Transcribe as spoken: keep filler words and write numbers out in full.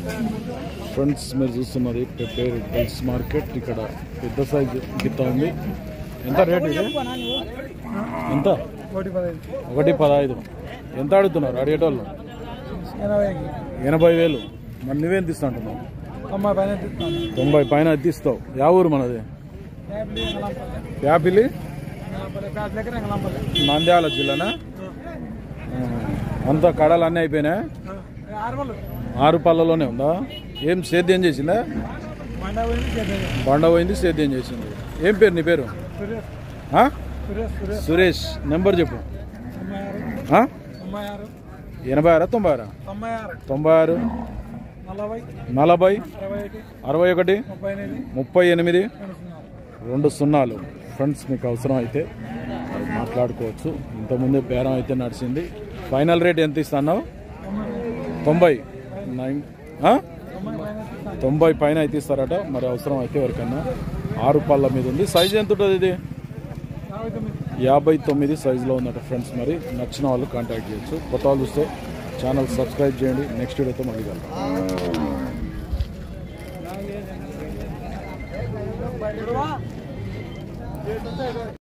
Friends మీరు చూస్తున్నది పేరు పల్స్ మార్కెట్. ఇక్కడ పెద్ద సైజు గిత్త ఉంది. ఎంత రేటు ఇది? ఎంత? ఒకటి పదహైదు. ఎంత అడుగుతున్నారు అడిగేటోళ్ళు? ఎనభై వేలు. మరి నువ్వేం తీస్తా అంటున్నావు? తొంభై పైన తీస్తావు. యా ఊరు మనది? యాపిలి, నంద్యాల జిల్లానా? అంతా కడలు అన్నీ అయిపోయినాయి. ఆరు పళ్ళలోనే ఉందా? ఏం సేద్యం చేసిందా? బండ పోయింది, సేద్యం చేసింది. ఏం పేరు నీ పేరు? సురేష్. నెంబర్ చెప్పు. ఎనభై ఆరా తొంభై ఆరా? తొంభై ఆరు నలభై అరవై ఒకటి ముప్పై ఎనిమిది రెండు సున్నాలు. ఫ్రెండ్స్ మీకు అవసరం అయితే మాట్లాడుకోవచ్చు. ఇంతకుముందే బేరం అయితే నడిచింది. ఫైనల్ రేట్ ఎంత ఇస్తున్నావు? తొంభై నైన్ తొంభై పైన అయితే ఇస్తారట. మరి అవసరం అయితే ఎవరికన్నా. ఆరు పళ్ళ మీద ఉంది. సైజు ఎంత ఉంటుంది ఇది? యాభై తొమ్మిది సైజులో ఉందట ఫ్రెండ్స్. మరి నచ్చిన వాళ్ళు కాంటాక్ట్ చేయొచ్చు. కొత్త వాళ్ళు చూస్తే ఛానల్ సబ్స్క్రైబ్ చేయండి. నెక్స్ట్ వీడియోతో మళ్ళీ కలుద్దాం.